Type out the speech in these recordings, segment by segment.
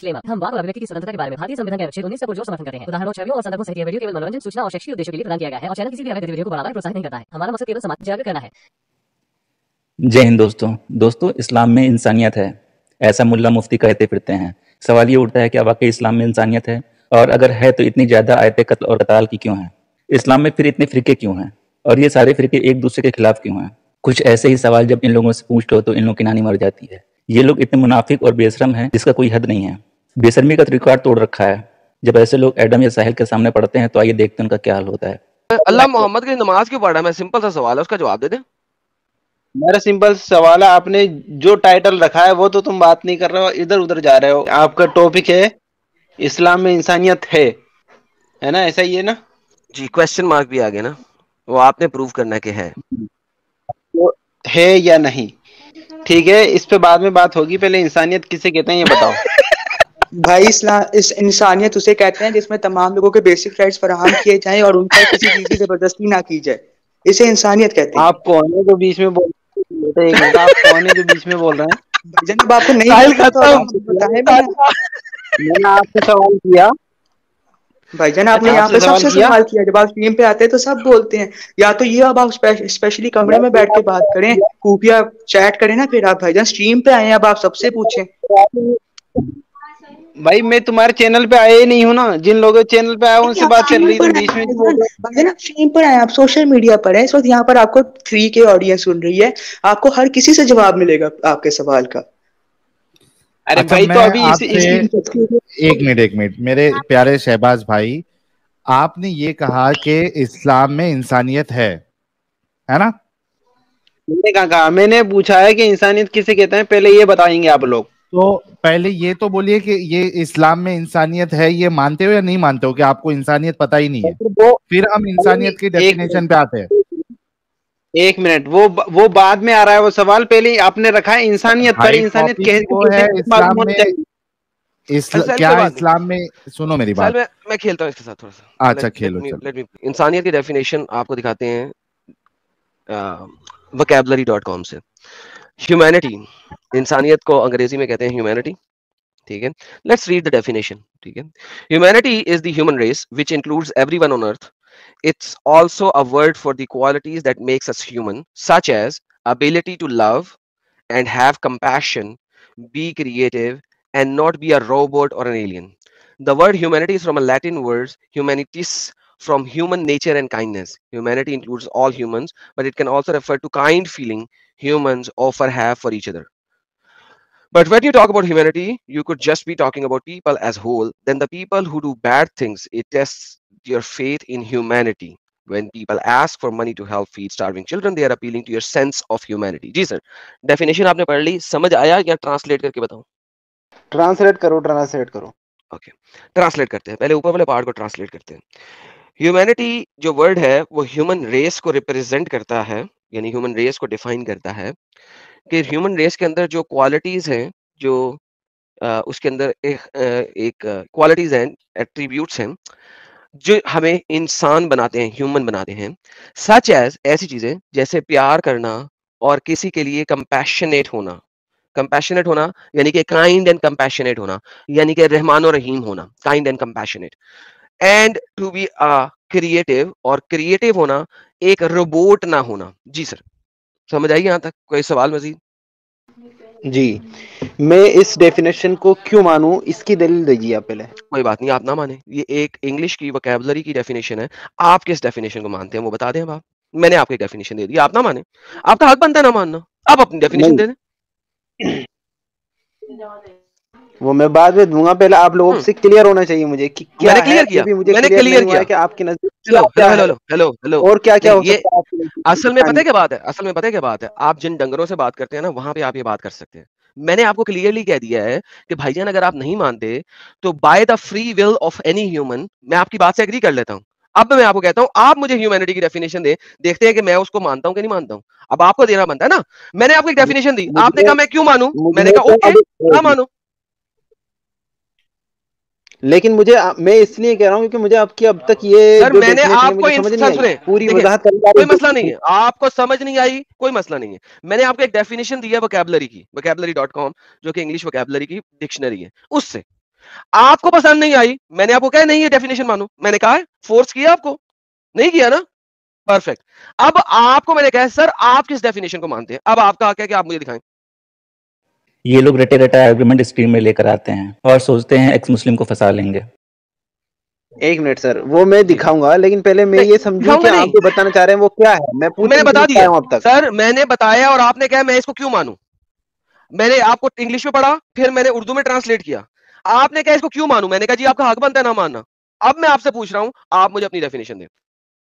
Disclaimer. हम वाक और अभिव्यक्ति की स्वतंत्रता के बारे में भारतीय संविधान के अनुच्छेद 19 का पुरजोर समर्थन करते हैं। उदाहरणों, छवियों और संदर्भों सहित यह वीडियो केवल मनोरंजन, सूचना और शैक्षिक उद्देश्यों के लिए प्रदान किया गया है और चैनल किसी भी अवैध गतिविधियों को बढ़ावा या प्रोत्साहित नहीं करता है। हमारा मकसद केवल समाज जागरूक करना है। जय हिंद दोस्तों, इस्लाम में इंसानियत है, ऐसा मुल्ला मुफ्ती कहते फिरते हैं। सवाल ये उठता है कि वाकई इस्लाम में इंसानियत है, और अगर है तो इतनी ज्यादा आयतें कत्ल और कताल की क्यों हैं? इस्लाम में फिर इतने फिरके क्यों हैं, और ये सारे फिरके एक दूसरे के खिलाफ क्यों हैं? कुछ ऐसे ही सवाल जब इन लोगों से पूछ लो तो इन लोगों की नानी मर जाती है। ये लोग इतने मुनाफिक और बेशरम हैं जिसका कोई हद नहीं है। बेशर्मी का तो रिकॉर्ड तोड़ रखा है। जब ऐसे लोग एडम या साहिल के सामने पढ़ते हैं तो आइए देखते हैं उनका क्या हाल होता है। अल्लाह मोहम्मद की नमाज क्यों पढ़ रहा है? मैं सिंपल सा सवाल है, उसका जवाब दे दें। मेरा सिंपल सवाल है, आपने जो टाइटल रखा है वो तो तुम बात नहीं कर रहे हो, इधर उधर जा रहे हो। आपका टॉपिक है इस्लाम में इंसानियत है ना? ऐसा ही है ना जी? क्वेश्चन मार्क भी आ गया ना, वो आपने प्रूव करना है कि है, तो है या नहीं। ठीक है, इस पे बाद में बात होगी, पहले इंसानियत किसे कहते हैं ये बताओ। भाई इस इंसानियत उसे कहते हैं जिसमें तमाम लोगों के बेसिक राइट्स फराहम किए जाएं और उन पर किसी चीज की जबरदस्ती ना की जाए, इसे इंसानियत कहते हैं। आप कौन है जो बीच में बोल रहे हैं? एक मिनट, आप कौन है जो बीच में बोल रहे हैं? भाईजान अब आपको नहीं पता मैंने आपसे सवाल किया भाईजान, आपने यहाँ पे सबसे सवाल किया। जब आप स्ट्रीम पे आते हैं तो सब बोलते हैं, या तो ये अब आप स्पेशली कमरे में बैठ के बात करें, खुफिया चैट करें ना, फिर आप भाईजान स्ट्रीम पे आए, अब आप सबसे पूछें। भाई मैं तुम्हारे चैनल पे आया ही नहीं हूँ ना, जिन लोगों के चैनल पे आया उनसे बात चल रही है बीच में। भाईजान आप स्ट्रीम पर आए, आप सोशल मीडिया पर है इस वक्त, यहाँ पर आपको 3K ऑडियंस सुन रही है, आपको हर किसी से जवाब मिलेगा आपके सवाल का। अरे भाई तो अभी एक मिनट मेरे प्यारे शहबाज भाई, आपने ये कहा कि इस्लाम में इंसानियत है ना? मैंने कहा, मैंने पूछा है कि इंसानियत किसे कहते हैं, पहले ये बताएंगे आप लोग। तो पहले ये तो बोलिए कि ये इस्लाम में इंसानियत है, ये मानते हो या नहीं मानते हो कि आपको इंसानियत पता ही नहीं है? फिर हम इंसानियत की डेफिनेशन पे आते हैं। एक मिनट, वो बाद में आ रहा है वो सवाल, पहले आपने रखा है इंसानियत पर। इंसानियत क्या इस्लाम में, सुनो मेरी बात, मैं खेलता हूँ इसके साथ थोड़ा सा। अच्छा खेलो। इंसानियत की डेफिनेशन आपको दिखाते हैं vocabulary.com से। ह्यूमैनिटी, इंसानियत को अंग्रेजी में कहते हैं ह्यूमैनिटी, ठीक है? लेट्स रीड द डेफिनेशन, ठीक है? Humanity is the human race which includes everyone on earth. It's also a word for the qualities that makes us human, such as ability to love and have compassion, be creative, and not be a robot or an alien. The word humanity is from a Latin word humanitas, from human nature and kindness. Humanity includes all humans, but it can also refer to kind feeling humans often have for each other. But when you talk about humanity, you could just be talking about people as whole. Then the people who do bad things, it tests your faith in humanity. When people ask for money to help feed starving children, they are appealing to your sense of humanity. जी sir, definition आपने पढ़ ली, समझ आया या translate करके बताऊं? Translate करो। Okay, translate करते हैं। पहले ऊपर वाले पार्ट को ट्रांसलेट करते हैं। ह्यूमैनिटी जो वर्ड है वो ह्यूमन रेस को रिप्रेजेंट करता है, यानी ह्यूमन रेस को डिफाइन करता है कि ह्यूमन रेस के अंदर जो क्वालिटीज हैं, जो उसके अंदर एक क्वालिटीज हैं, एट्रीब्यूट्स हैं जो हमें इंसान बनाते हैं, ह्यूमन बनाते हैं। सच एज, ऐसी चीजें जैसे प्यार करना और किसी के लिए कंपैशनेट होना। कंपैशनेट होना यानी कि काइंड एंड कंपैशनेट होना, यानी कि रहमान और रहीम होना, kind and compassionate. And to be creative, और क्रिएटिव होना, एक रोबोट ना होना। जी सर, समझ आई यहाँ तक? कोई सवाल मजीद? जी, मैं इस डेफिनेशन को क्यों मानूं, इसकी दलील दीजिए आप पहले। कोई बात नहीं, आप ना माने, ये एक इंग्लिश की वोकैबुलरी की डेफिनेशन है। आप किस डेफिनेशन को मानते हैं वो बता दें। अब आप, मैंने आपको डेफिनेशन दे दी, आप ना माने, आपका हक बनता है ना मानना, आप अपनी डेफिनेशन दे दें। वो मैं बाद में दूंगा, पहले आप लोगों से क्लियर होना चाहिए मुझे कि क्या मैंने क्लियर किया, मैंने क्लियर किया कि आपकी नजर। हेलो और क्या क्या हो सकता है? असल में पता है क्या बात है, असल में पता है क्या बात है, आप जिन डंगरों से बात करते हैं ना, वहां पे आप ये बात कर सकते हैं। मैंने आपको क्लियरली कह दिया है कि भाईजान अगर आप नहीं मानते तो by the free will of any human, मैं आपकी बात से एग्री कर लेता हूं। अब मैं आपको कहता हूं, आप मुझे ह्यूमैनिटी की डेफिनेशन दे, देखते हैं कि मैं उसको मानता हूं कि नहीं मानता हूं। अब आपको देना बनता है ना। मैंने आपको एक डेफिनेशन दी, आपने कहा मैं क्यों मानूं, मैंने कहा ओके ना मानो। लेकिन मुझे, मैं इसलिए कह रहा हूँ क्योंकि मुझे आपकी अब तक ये सर, मैंने आपको पूरी वजाहत कोई मसला नहीं है, आपको समझ नहीं आई कोई मसला नहीं है। मैंने आपको एक डेफिनेशन दी है वोकैबुलरी की, vocabulary.com, जो कि इंग्लिश वोकैबुलरी की डिक्शनरी है, उससे आपको पसंद नहीं आई, मैंने आपको कहा नहीं ये डेफिनेशन मानो, मैंने कहा है, फोर्स किया आपको, नहीं किया ना, परफेक्ट। अब आपको मैंने कहा सर आप किस डेफिनेशन को मानते हैं, अब आपका हक है कि आप मुझे दिखाएं। ये लोग रटे रटा आर्गुमेंट स्क्रीन में लेकर आते हैं और सोचते हैं एक्स मुस्लिम को फंसा लेंगे। एक मिनट सर, वो मैं दिखाऊंगा, लेकिन पहले मैं ये समझूं कि आप जो बताना चाह रहे हैं वो क्या है। मैंने बता दिया अब तक सर, मैंने बताया और आपने कहा मैं इसको क्यों मानूं। मैंने आपको इंग्लिश में पढ़ा, फिर मैंने उर्दू में ट्रांसलेट किया, आपने कहा इसको क्यों मानूं, मैंने कहा जी आपका हक बनता है ना मानना। अब मैं आपसे पूछ रहा हूं, आप मुझे अपनी डेफिनेशन दें।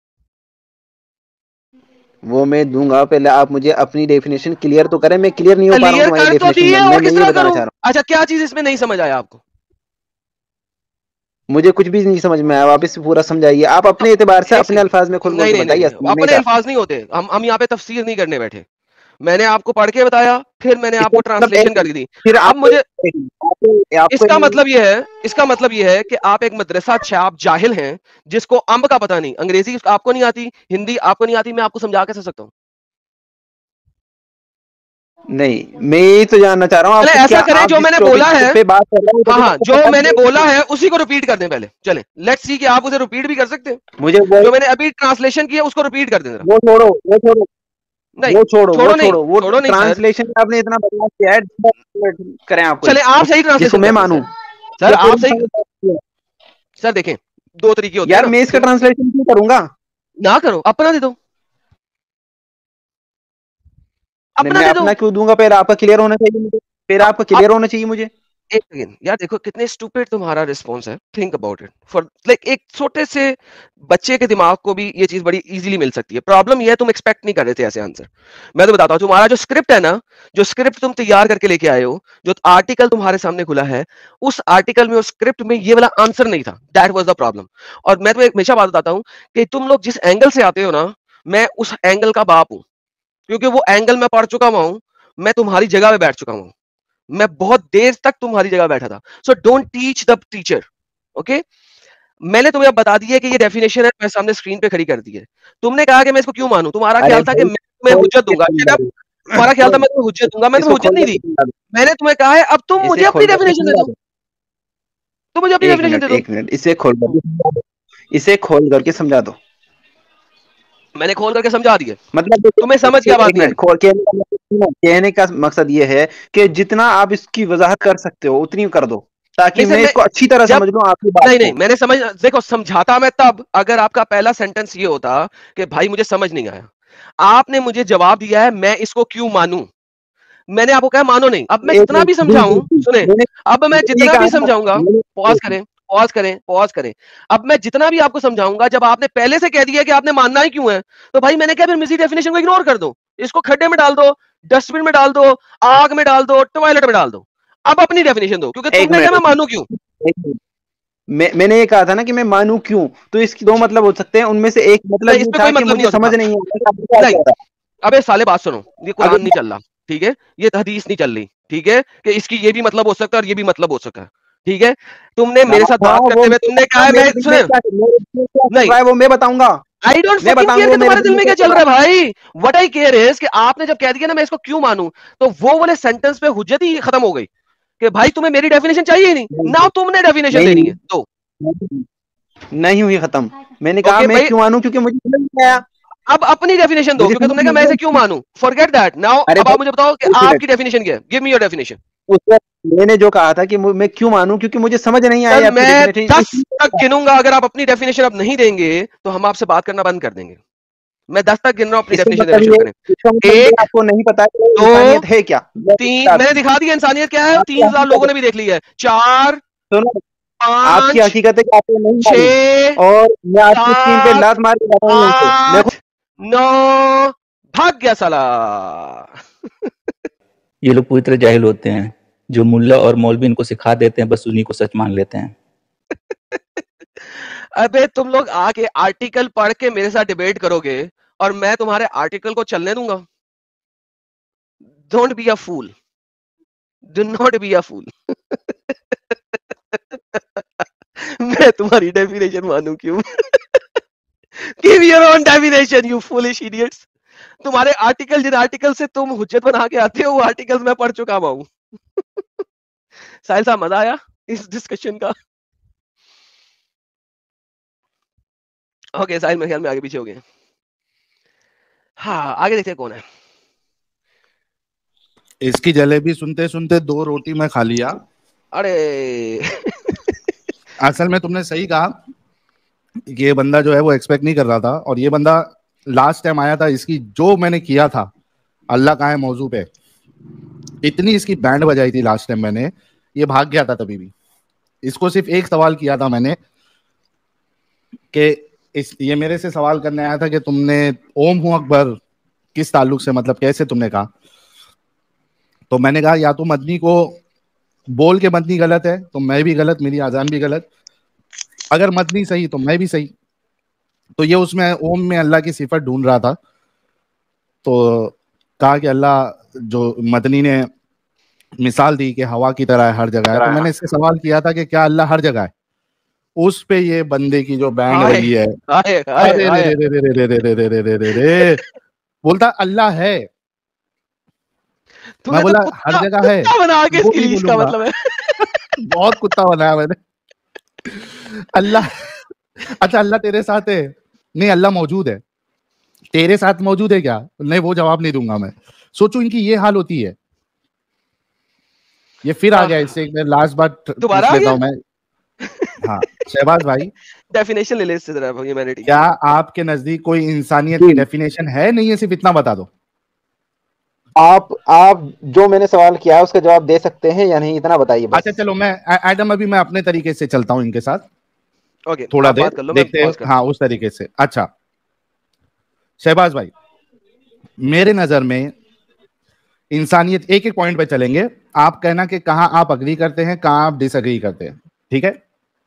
वो मैं दूंगा, पहले आप मुझे अपनी डेफिनेशन क्लियर तो करें। मैं क्लियर नहीं हो पा रहा हूं तुम्हारी डेफिनेशन में, मैं ये बताना चाह रहा हूं। अच्छा क्या चीज इसमें नहीं समझ आया आपको? मुझे कुछ भी नहीं समझ में आया, वापस पूरा समझाइए। आप अपने एतबार से अपने अल्फाज में खुद बताइए। अपने अल्फाज नहीं होते, हम यहाँ पे तफसीर नहीं करने बैठे। मैंने आपको पढ़ के बताया, फिर मैंने आपको ट्रांसलेशन कर दी। फिर आप मुझे इसका मतलब ये है कि आप एक मदरसा छाप जाहिल हैं जिसको अम्ब का पता नहीं, अंग्रेजी आपको नहीं आती, हिंदी आपको नहीं आती, मैं आपको समझा कैसे सकता हूँ? नहीं, मैं यही तो जानना चाह रहा हूँ। ऐसा करें जो मैंने बोला है, हाँ जो मैंने बोला है उसी को रिपीट कर दें पहले। चले लेट्स सी कि आप उसे रिपीट भी कर सकते हैं। मुझे जो मैंने अभी ट्रांसलेशन किया उसको रिपीट कर दें। वो छोड़ो नहीं वो छोड़ो ट्रांसलेशन आपने इतना बदमाश किया है, करें आपको। चले आप सही ट्रांसलेशन मैं मानूं सर, आप सही सर। देखें दो तरीके होते हैं यार, मैं इसका ट्रांसलेशन क्यों करूंगा? ना करो, अपना दे दो, मैं अपना क्यों दूंगा? पहले आपका क्लियर होना चाहिए मुझे, फिर आपका क्लियर होना चाहिए मुझे। एक सेकंड यार, देखो कितने स्टूपिड तुम्हारा रिस्पॉन्स है। Think about it for like एक छोटे से बच्चे के दिमाग को भी ये चीज बड़ी इजीली मिल सकती है। प्रॉब्लम ये है तुम एक्सपेक्ट नहीं कर रहे थे ऐसे आंसर। मैं तो बताता हूँ, तुम्हारा जो स्क्रिप्ट है ना, जो स्क्रिप्ट तुम तैयार करके लेके आए हो, जो आर्टिकल तुम्हारे सामने खुला है, उस आर्टिकल में, उस स्क्रिप्ट में ये वाला आंसर नहीं था। That was the problem. और मैं तुम्हें हमेशा बात बताता हूँ कि तुम लोग जिस एंगल से आते हो ना, मैं उस एंगल का बाप हूं, क्योंकि वो एंगल मैं पढ़ चुका हुआ हूं। मैं तुम्हारी जगह पे बैठ चुका हूं, मैं बहुत देर तक तुम्हारी जगह बैठा था। So don't teach the teacher, okay? मैंने तुम्हें अब बता दिया कि ये डेफिनेशन है, मैं सामने स्क्रीन पे खड़ी कर दी है। तुमने कहा कि मैं इसको क्यों मानूं, तुम्हारा ख्याल था कि मैं हुज्जत दूंगा। तुम्हारा ख्याल था मैं तुम्हें हुज्जत दूंगा, मैंने हुज्जत नहीं दी। मैंने तुम्हें कहा है अब तुम मुझे अपनी डेफिनेशन दे दो, तुम मुझे अपनी डेफिनेशन दे दो। एक मिनट, इसे खोल करके समझा दो। मैंने खोल करके समझा दिया, मतलब तुम्हें समझ क्या बात है? कहने का मकसद ये है कि जितना आप इसकी वजाहत कर सकते हो उतनी कर दो, ताकि मैं इसको अच्छी तरह समझ लूं आपकी बात। नहीं, मैंने समझ, देखो समझाता मैं तब अगर आपका पहला सेंटेंस ये होता कि भाई मुझे समझ नहीं आया। आपने मुझे जवाब दिया है मैं इसको क्यों मानूं, मैंने आपको कहा मानो नहीं। अब मैं जितना भी समझाऊं, सुने, अब मैं जितना भी समझाऊंगा, पॉज करें। अब मैं जितना भी आपको समझाऊंगा, जब आपने पहले से कह दिया कि आपने मानना ही क्यों है, तो भाई मैंने कहा फिर मिसी डेफिनेशन को इग्नोर कर दो, इसको खड्डे में डाल दो, डस्टबिन में डाल दो, आग में डाल दो, टॉयलेट में डाल दो। अब अपनी डेफिनेशन दो, क्योंकि तुमने कहा मैं मानू क्यों। मैंने ये कहा था ना कि मैं मानू क्यों, तो इसकी दो मतलब हो सकते हैं, उनमें से एक मतलब इस पे कोई मतलब नहीं, समझ नहीं है। अबे साले बात सुनो, ये कुरान नहीं चल रहा, ठीक है? ये हदीस नहीं चल रही, ठीक है? कि इसकी ये भी मतलब हो सकता है और ये भी मतलब हो सकता है, ठीक है? तुमने मेरे साथ बात करते हुए तुमने कहा है मैं सुने नहीं, वो मैं बताऊंगा। आई डोंट फकिंग केयर कि तुम्हारे दिल में क्या चल रहा है भाई। व्हाट आई केयर इज कि आपने जब कह दिया ना मैं इसको क्यों मानूं, तो वो वाले सेंटेंस पे हुज्जत ही खत्म हो गई कि भाई तुम्हें मेरी डेफिनेशन चाहिए ही नहीं ना, तुमने डेफिनेशन देनी है तो नहीं हुई खत्म। मैंने कहा मैं क्यों मानूं, क्योंकि मुझे समझ नहीं आया। अब अपनी डेफिनेशन दो, क्योंकि तुमने कहा मैं इसे क्यों मानूं। Forget that now. अब आप मुझे बताओ कि आपकी डेफिनेशन क्या है। Give me your definition. मैंने जो कहा था कि मैं क्यों मानूं, क्योंकि मुझे समझ नहीं आया। मैं 10 तक गिनूंगा, अगर आप अपनी डेफिनेशन अब नहीं देंगे तो हम आपसे बात करना बंद कर देंगे। मैं 10 तक गिन रहा हूं, अपनी डेफिनेशन देना शुरू करें। एक, आपको नहीं पता इंसानियत है क्या? 3, मैंने दिखा दिया इंसानियत क्या है, 3000 लोगों ने भी देख लिया है। 4, सुनो, 5, आपकी हकीकत है कि आपको नहीं 6 और मैं आपकी स्क्रीन पे लात मार के बताऊंगा। 8, 9, भाग गया साला। ये लोग पूरी तरह जाहिल होते हैं, जो मुल्ला और मौलवी इनको सिखा देते हैं, बस उन्हीं को सच मान लेते हैं। अबे तुम लोग आके आर्टिकल पढ़ के मेरे साथ डिबेट करोगे और मैं तुम्हारे आर्टिकल को चलने दूंगा? Don't be a fool, do not be a fool. मैं तुम्हारी डेफिनेशन मानूं क्यों? Give your own definition you foolish idiots. तुम्हारे आर्टिकल, जिन आर्टिकल से तुम हुज्जत बना के आते हो, वो आर्टिकल मैं पढ़ चुका हूं। साहिल साहब मजा आया? इस डिस्कशन का। ओके साहिल मेरे ख्याल में आगे पीछे हो गए। हाँ आगे देखते हैं कौन है। इसकी जलेबी सुनते सुनते 2 रोटी मैं खा लिया। अरे असल में तुमने सही कहा कि ये बंदा जो है वो एक्सपेक्ट नहीं कर रहा था, और ये बंदा लास्ट टाइम आया था, इसकी जो मैंने किया था अल्लाह का है मौजू पे, इतनी इसकी बैंड बजाई थी लास्ट टाइम मैंने, ये भाग गया था। तभी भी इसको सिर्फ एक सवाल किया था मैंने कि ये मेरे से सवाल करने आया था कि तुमने ओम हूं अकबर किस ताल्लुक से, मतलब कैसे तुमने कहा। तो मैंने कहा या तो मदनी को बोल के मदनी गलत है तो मैं भी गलत, मेरी आजान भी गलत, अगर मदनी सही तो मैं भी सही। तो ये उसमें ओम में अल्लाह की सिफत ढूंढ रहा था, तो कहा कि अल्लाह जो मदनी ने मिसाल दी कि हवा की तरह है, हर जगह है। तो मैंने इससे सवाल किया था कि क्या अल्लाह हर जगह है। उस पे ये बंदे की जो बैंड बजी है, अरे रे रे रे रे रे रे रे रे रे रे रे, बोलता अल्लाह है। मैं बोला हर जगह है, बना के वो नहीं इसका मतलब है। बहुत कुत्ता बनाया मैंने। अल्लाह, अच्छा अल्लाह तेरे साथ है? नहीं, अल्लाह मौजूद है। तेरे साथ मौजूद है क्या? नहीं, वो जवाब नहीं दूंगा मैं। सोचो इनकी ये हाल होती है। ये फिर आ गया, इससे एक लास्ट बात दोबारा लेता हूं मैं। हाँ शहबाज भाई, डेफिनेशन ले ले इससे जरा ह्यूमैनिटी। क्या आपके नजदीक कोई इंसानियत की डेफिनेशन है? नहीं है, सिर्फ इतना बता दो। आप जो मैंने सवाल किया है उसका जवाब दे सकते हैं या नहीं, इतना बताइए बस। अच्छा चलो, मैं एडम अभी मैं अपने तरीके से चलता हूं इनके साथ। ओके थोड़ा देर देखते हैं, हाँ उस तरीके से। अच्छा शहबाज भाई, मेरे नजर में इंसानियत, एक एक पॉइंट पे चलेंगे, आप कहना कि कहां आप अग्री करते हैं कहां आप डिसएग्री करते हैं, ठीक है?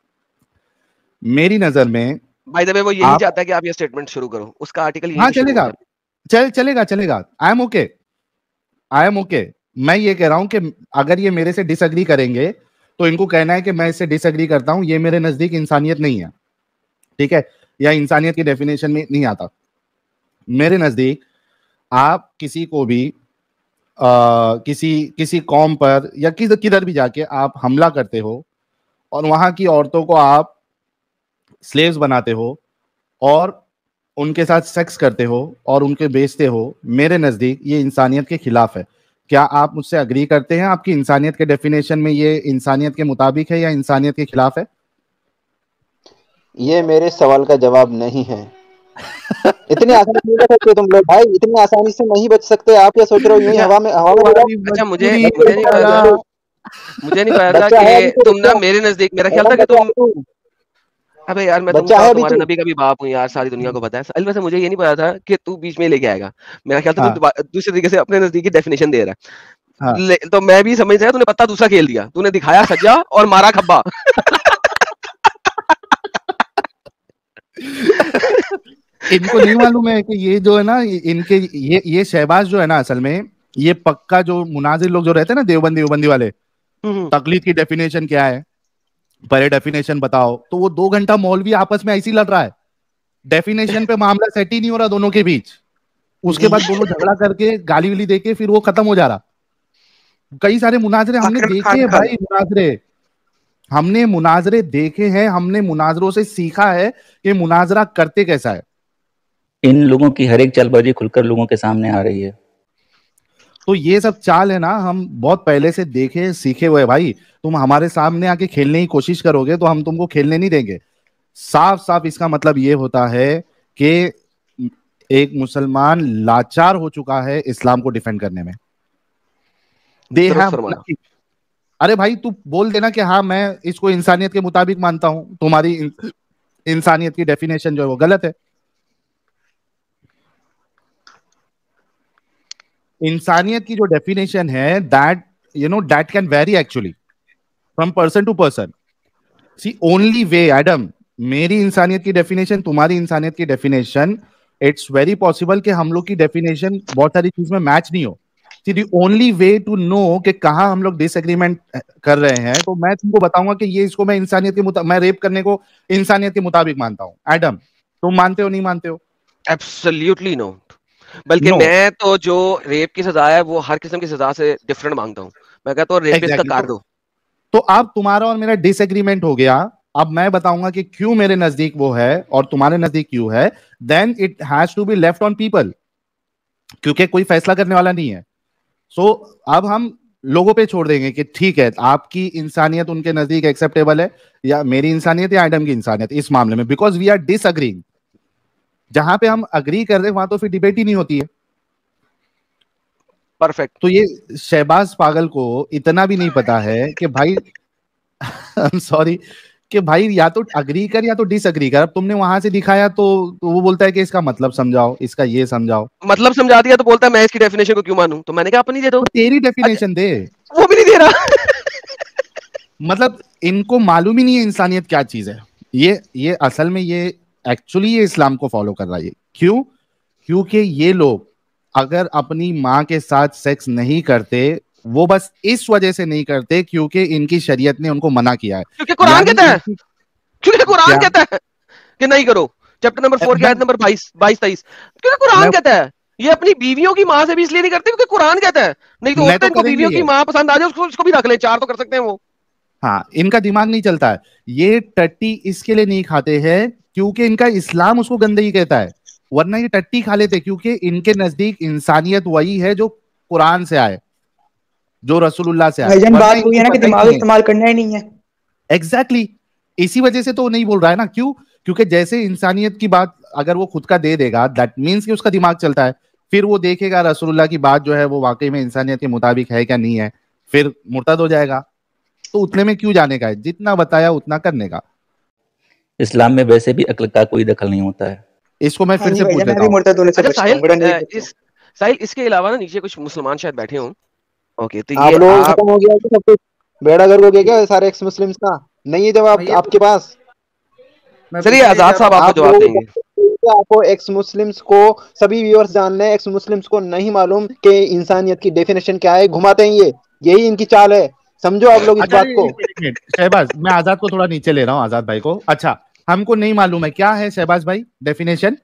मेरी नजर में बाय द वे वो यही चाहता है कि आप ये स्टेटमेंट शुरू करो, उसका आर्टिकल यही हाँ चलेगा, चलेगा, आई एम ओके। मैं ये कह रहा हूं कि अगर ये मेरे से डिसएग्री करेंगे तो इनको कहना है कि मैं इससे डिसएग्री करता हूं, ये मेरे नजदीक इंसानियत नहीं है, ठीक है, या इंसानियत की डेफिनेशन में नहीं आता। मेरे नजदीक आप किसी को भी किसी कौम पर या किधर भी जाके आप हमला करते हो और वहां की औरतों को आप स्लेव्स बनाते हो और उनके साथ सेक्स करते हो और उनके बेचते हो, मेरे नजदीक ये इंसानियत के खिलाफ है। क्या आप मुझसे अग्री करते हैं? आपकी इंसानियत के डेफिनेशन में ये इंसानियत के मुताबिक है या इंसानियत के खिलाफ है? ये मेरे सवाल का जवाब नहीं है। इतनी आसानी नहीं बच सकते तुम लोग भाई, इतनी आसानी से नहीं बच सकते आप। या सोच रहे हो यूं ही हवा में अच्छा मुझे नहीं पता कि तुम ना मेरे नजदीक, मेरा ख्याल था कि तुम, अबे यार मैं तुम्हारे नबी का भी बाप हूँ यार, सारी दुनिया को पता है। अलबत्ता मुझे ये नहीं पता था कि तू बीच में लेके आएगा। मेरा ख्याल था तू दूसरे तरीके से अपने नजदीक की डेफिनेशन दे रहा है। तो मैं भी समझ रहा, तूने पत्ता दूसरा खेल दिया, तूने दिखाया सज्जा और मारा खब्बा। इनको नहीं मालूम है कि ये जो है ना, इनके ये शहबाज जो है ना, असल में ये पक्का जो मुनाजिर लोग जो रहते हैं ना, देवबंदी वाले, तकलीद की डेफिनेशन क्या है, पहले डेफिनेशन बताओ, तो वो 2 घंटा मौलवी आपस में ऐसी लड़ रहा है, डेफिनेशन पे मामला सेट ही नहीं हो रहा दोनों के बीच। उसके बाद दोनों झगड़ा करके गाली वाली देके फिर वो खत्म हो जा रहा। कई सारे मुनाजरे हमने देखे हैं भाई, हमने मुनाजरे देखे हैं, हमने मुनाजरों से सीखा है कि मुनाजरा करते कैसा है। इन लोगों की हर एक चालबाजी खुलकर लोगों के सामने आ रही है। तो ये सब चाल है ना, हम बहुत पहले से देखे सीखे हुए भाई। तुम हमारे सामने आके खेलने की कोशिश करोगे तो हम तुमको खेलने नहीं देंगे। साफ साफ इसका मतलब ये होता है कि एक मुसलमान लाचार हो चुका है इस्लाम को डिफेंड करने में। अरे भाई तू बोल देना कि हाँ मैं इसको इंसानियत के मुताबिक मानता हूं, तुम्हारी इंसानियत की डेफिनेशन जो है वो गलत है। इंसानियत की जो डेफिनेशन है that can very actually from person to person. See only way Adam, मेरी इंसानियत की डेफिनेशन, तुम्हारी इंसानियत की डेफिनेशन, इट्स वेरी पॉसिबल कि हम लोग की डेफिनेशन बहुत सारी चीज में मैच नहीं हो। See the only way to know कि कहां हम लोग डिसएग्रीमेंट कर रहे हैं, तो मैं तुमको बताऊंगा कि ये इसको मैं इंसानियत के मुताबिक, मैं रेप करने को इंसानियत के मुताबिक मानता हूं। एडम तुम मानते हो नहीं मानते हो? Absolutely no. बल्कि मैं तो जो रेप की सजा है वो हर किस्म की सजा से डिफरेंट मांगता हूं। मैं कहता हूं रेपिस्ट का काट दो। तो अब तुम्हारा और मेरा डिसएग्रीमेंट हो गया। अब मैं बताऊंगा कि क्यों मेरे नजदीक वो है और तुम्हारे नजदीक क्यों है। Then it has to be left on people, क्योंकि कोई फैसला करने वाला नहीं है। सो अब हम लोगों पे छोड़ देंगे कि ठीक है, आपकी इंसानियत उनके नजदीक एक्सेप्टेबल है या मेरी इंसानियत या एडम की इंसानियत इस मामले में, बिकॉज वी आर डिसअग्रीइंग। जहां पे हम अग्री कर रहे हैं वहां तो फिर डिबेट ही नहीं होती है। परफेक्ट। तो ये शहबाज पागल को इतना भी नहीं पता है कि भाई आई एम सॉरी कि भाई या तो अग्री कर या तो डिसअग्री कर। अब तुमने वहां से दिखाया तो वो बोलता है कि इसका मतलब समझाओ, इसका ये समझाओ। मतलब समझा दिया तो बोलता है मैं इसकी डेफिनेशन को क्यों मानूं, तो मैंने कहा अपनी दे दो। तो तेरी डेफिनेशन दे। वो भी नहीं दे रहा। मतलब इनको मालूम ही नहीं है इंसानियत क्या चीज है। ये असल में ये एक्चुअली ये इस्लाम को फॉलो कर रहा है। क्यों? क्योंकि ये लोग अगर अपनी माँ के साथ सेक्स नहीं करते, वो बस इस वजह से नहीं करते क्योंकि इनकी शरीयत ने उनको मना किया है। क्योंकि कुरान कहता है, क्योंकि कुरान कहता है कि नहीं करो। चैप्टर नंबर 4 की आयत नंबर 22-23, क्योंकि कुरान कहता है। ये अपनी बीवियों की माँ से भी इसलिए नहीं करते क्योंकि कुरान कहता है। नहीं तो होता है इनको बीवियों की माँ पसंद आ जाए उसको भी रख ले, 4 तो कर सकते हैं वो। हाँ, इनका दिमाग नहीं चलता है। ये टट्टी इसके लिए नहीं खाते हैं क्योंकि इनका इस्लाम उसको गंदगी कहता है, वरना ये टट्टी खा लेते क्योंकि इनके नजदीक इंसानियत वही है जो कुरान से आए, जो रसूलुल्लाह से आए। भाईजान बात वही है ना कि दिमाग इस्तेमाल करना ही नहीं है। एग्जैक्टली, इसी वजह से तो नहीं बोल रहा है ना। क्यों? क्योंकि जैसे इंसानियत की बात अगर वो खुद का दे देगा, दैट मीन्स कि उसका दिमाग चलता है। फिर वो देखेगा रसूलुल्लाह की बात जो है वो वाकई में इंसानियत के मुताबिक है क्या नहीं है, फिर मुर्तद हो जाएगा। तो उतने में क्यों जाने का है, जितना बताया उतना करने का। इस्लाम में वैसे भी अक्ल का कोई दखल नहीं होता है। इसको मैं फिर से पूछ लेता हूं। साहिल, इसके अलावा ना नीचे कुछ मुसलमान शायद बैठे हों। ओके, तो आप लोग खत्म हो गया सब कुछ, बेड़ा गर्क हो गया क्या सारे एक्स मुस्लिम्स का? नहीं है जवाब आपके पास? चलिए आजाद साहब आपको जवाब देंगे। आपको एक्स मुस्लिम्स को, सभी व्यूअर्स जानना है, एक्स मुस्लिम्स को नहीं मालूम कि इंसानियत की डेफिनेशन क्या है। घुमाते हैं ये, यही इनकी चाल है। समझो आप लोग इस बात को। शहबाज, मैं आजाद को थोड़ा नीचे ले रहा हूँ, आजाद भाई को। अच्छा, हमको नहीं मालूम है क्या है शहबाज भाई डेफिनेशन?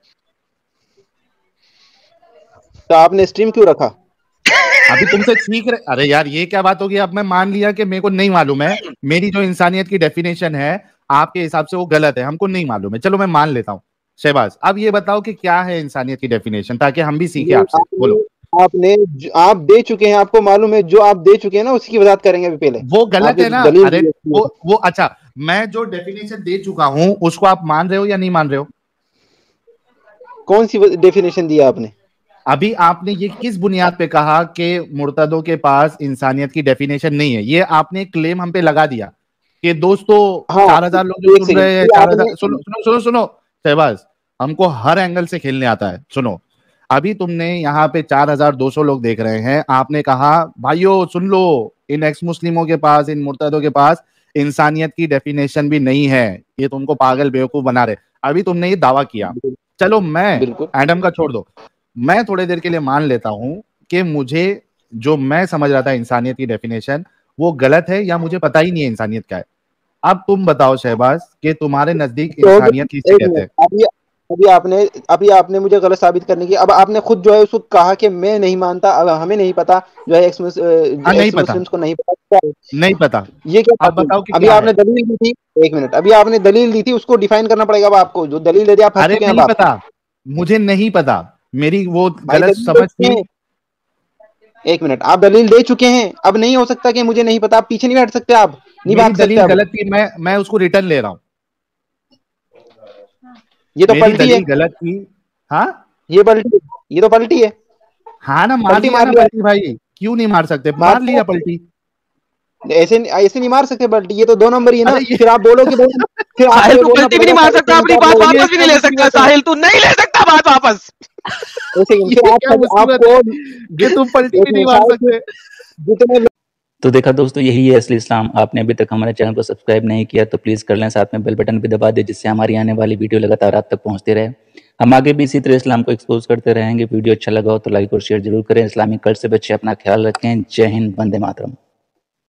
तो आपने स्ट्रीम क्यों रखा? अभी तुमसे सीख रहे। अरे यार ये क्या बात होगी? अब मैं मान लिया कि मेरे को नहीं मालूम है, मेरी जो इंसानियत की डेफिनेशन है आपके हिसाब से वो गलत है, हमको नहीं मालूम है। चलो मैं मान लेता हूँ। शहबाज, अब ये बताओ कि क्या है इंसानियत की डेफिनेशन, ताकि हम भी सीखे आपसे। बोलो। आप दे चुके हैं, आपको मालूम है, जो आप दे चुके हैं ना उसकी वजाहत करेंगे अभी। पहले वो गलत है ना। अरे वो अच्छा, मैं जो डेफिनेशन दे चुका हूं उसको आप मान रहे हो या नहीं मान रहे हो? कौन सी डेफिनेशन दी आपने? अभी आपने ये किस बुनियाद पे कहा कि मुर्तदों के पास इंसानियत की डेफिनेशन नहीं है? ये आपने क्लेम हम पे लगा दिया कि दोस्तों 4000 लोग जो सुन रहे हैं, 4000। सुनो सुनो सुनो सुनो शहबाज, हमको हर एंगल से खेलने आता है। सुनो, अभी तुमने यहाँ पे 4200 लोग देख रहे हैं, आपने कहा भाइयों सुन लो, इन एक्स मुस्लिमों के पास, इन मुर्तदों के पास इंसानियत की डेफिनेशन भी नहीं है, ये तुमको पागल बेवकूफ बना रहे। अभी तुमने ये दावा किया। चलो मैं एडम का छोड़ दो, मैं थोड़ी देर के लिए मान लेता हूं कि मुझे जो मैं समझ रहा था इंसानियत की डेफिनेशन वो गलत है या मुझे पता ही नहीं है इंसानियत क्या है। अब तुम बताओ शहबाज कि तुम्हारे नजदीक इंसानियत किसे कहते हैं? अभी आपने मुझे गलत साबित करने की, अब आपने खुद जो है उसको कहा कि मैं नहीं मानता, अब हमें नहीं पता, जो है एक्स मुस्लिम्स को नहीं पता। नहीं पता, ये क्या? आप बताओ कि अभी आपने दलील दी थी, एक मिनट, अभी आपने दलील दी थी, उसको डिफाइन करना पड़ेगा। अब आपको जो दलील दे दी आप अरे नहीं पता, मुझे नहीं पता, मेरी वो गलत समझ थी। एक मिनट, आप दलील दे चुके हैं, अब नहीं हो सकता कि मुझे नहीं पता। आप पीछे नहीं बैठ सकते, आप नहीं भाग सकते। दलील गलत थी, मैं उसको रिटर्न ले रहा हूँ। ये तो पलटी है। गलत थी। हाँ, ये तो पलटी है। हाँ ना, मार लिया ना पलटी भाई, क्यों नहीं मार सकते? मार लिया पलटी। ऐसे नहीं मार सकते पलटी, ये तो 2 नंबर ही है ना। फिर आप बोलो कि फिर साहिल तू पलटी भी नहीं मार सकता, अपनी बात वापस भी नहीं ले सकता। साहिल तू नहीं ले सकता बात वापस। ये तुम पलटी भी नहीं मार सकते। तो देखा दोस्तों, यही है असली इस्लाम। आपने अभी तक हमारे चैनल को सब्सक्राइब नहीं किया तो प्लीज़ कर लें, साथ में बेल बटन भी दबा दें जिससे हमारी आने वाली वीडियो लगातार आप तक पहुंचती रहे। हम आगे भी इसी तरह इस्लाम को एक्सपोज करते रहेंगे। वीडियो अच्छा लगा हो तो लाइक और शेयर जरूर करें। इस्लामिक कल्ट से बच्चे अपना ख्याल रखें। जय हिंद, वंदे मातरम।